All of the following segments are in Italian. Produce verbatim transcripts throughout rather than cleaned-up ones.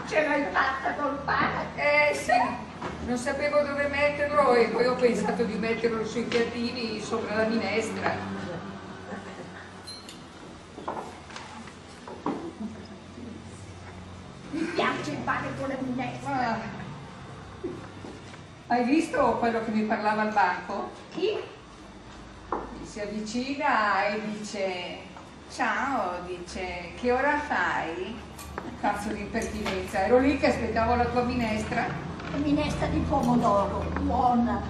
Ce l'hai fatta col pane? Eh sì, non sapevo dove metterlo e poi ho pensato di metterlo sui piattini sopra la minestra. Mi piace il pane con la minestra. Ah. Hai visto quello che mi parlava al banco? Chi? Mi si avvicina e dice: ciao, dice, che ora fai? Cazzo di impertinenza, ero lì che aspettavo la tua minestra. La minestra di pomodoro, buona.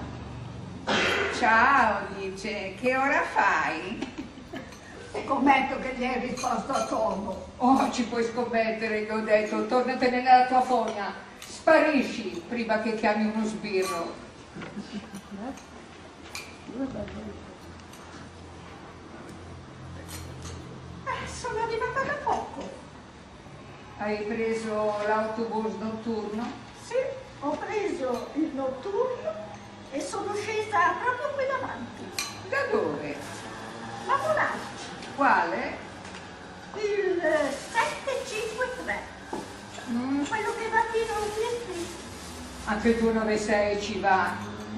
Ciao, dice, che ora fai? Scommetto che gli hai risposto a tono. Oh, ci puoi scommettere, gli ho detto, tornatene nella tua fogna, sparisci prima che chiami uno sbirro. Eh, sono arrivata da poco. Hai preso l'autobus notturno? Sì, ho preso il notturno e sono scesa proprio qui davanti. Da dove? Lavorarci. Quale? Il sette cinque tre. Mm. Quello che va fino al P S P. Anche il tuo nove sei ci va.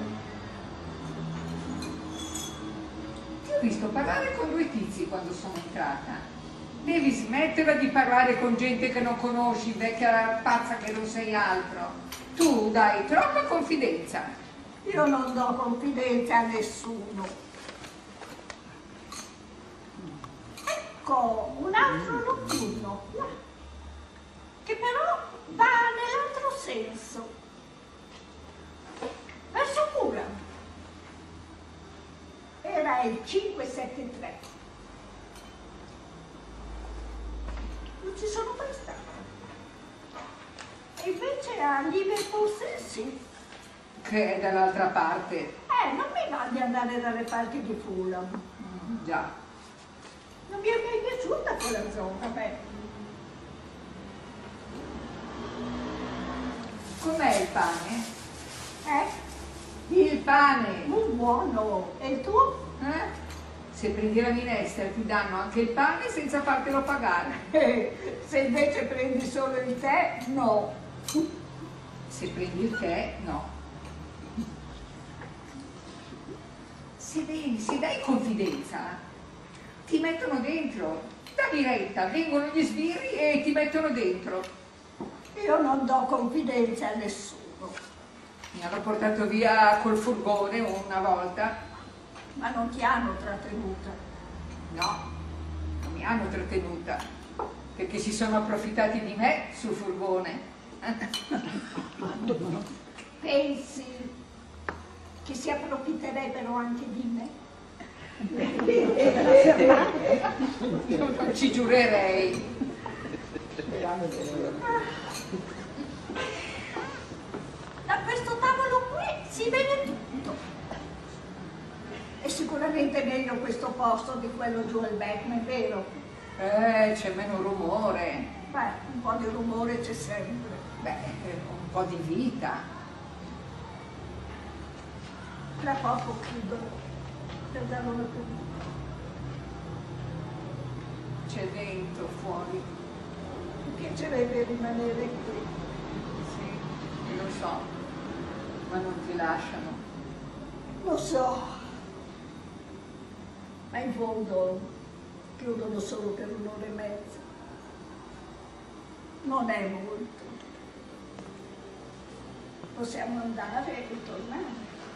Ti ho visto parlare con due tizi quando sono entrata. Devi smetterla di parlare con gente che non conosci, vecchia pazza che non sei altro. Tu dai troppa confidenza. Io non do confidenza a nessuno. Ecco, un altro notturno, là, che però va nell'altro senso. Verso Mura. Era il cinque sette tre. Non ci sono mai stata. E invece a Liverpool sì. Che è dall'altra parte. Eh, non mi va di andare dalle parti di Fulham. Mm, già. Non mi è mai piaciuta quella zona, beh. Com'è il pane? Eh? Il pane! Un buono. E il tuo? Eh? Se prendi la minestra ti danno anche il pane senza fartelo pagare. Eh, se invece prendi solo il tè, no. Se prendi il tè, no. Se, dai, se dai confidenza, ti mettono dentro. Dammi retta, vengono gli sbirri e ti mettono dentro. Io non do confidenza a nessuno. Mi hanno portato via col furgone una volta. Ma non ti hanno trattenuta. No, non mi hanno trattenuta, perché si sono approfittati di me sul furgone. Pensi che si approfitterebbero anche di me? Non ci giurerei. Da questo tavolo qui si vede tutto. È sicuramente meglio questo posto di quello giù al Beckman, vero? Eh, c'è meno rumore. Beh, un po' di rumore c'è sempre. Beh, un po' di vita. Tra poco chiudo per dare una pulita. C'è vento fuori. Mi piacerebbe rimanere qui. Sì, lo so, ma non ti lasciano. Lo so. Ma in fondo chiudono solo per un'ora e mezza. Non è molto. Possiamo andare e ritornare.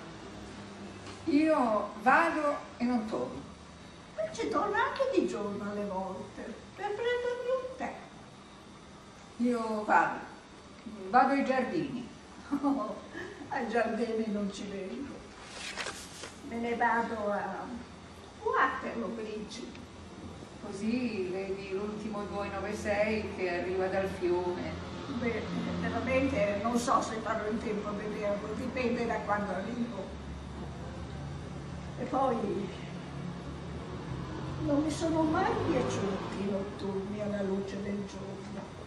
Io vado e non torno. Ci torno anche di giorno alle volte per prendermi un tè. Io vado, vado ai giardini. Oh, ai giardini non ci vengo. Me ne vado a Waterloo Bridge. Così vedi l'ultimo due nove sei che arriva dal fiume. Beh, veramente non so se farò in tempo a vederlo, dipende da quando arrivo. E poi non mi sono mai piaciuti i notturni alla luce del giorno.